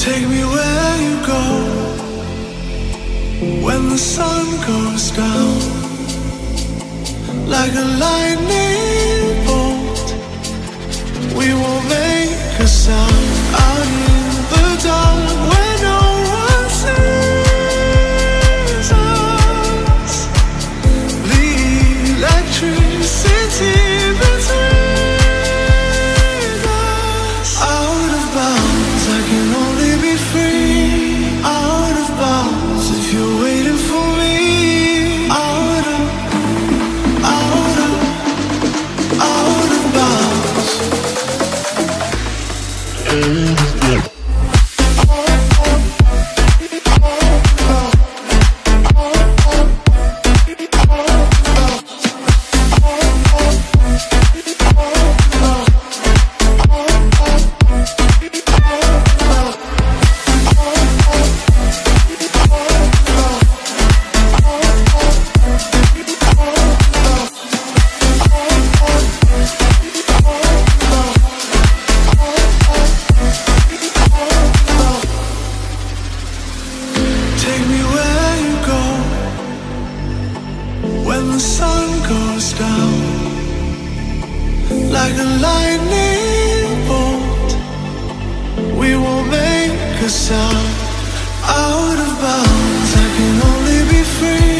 Take me where you go when the sun goes down. Like a lightning bolt, we will make a sound out in the dark where no one sees us. The electricity between us. Out of bounds, I can only be free. Out of bounds, if you're waiting for me. Out of bounds. Take me where you go when the sun goes down. Like a lightning bolt, we will make a sound. Out of bounds, I can only be free.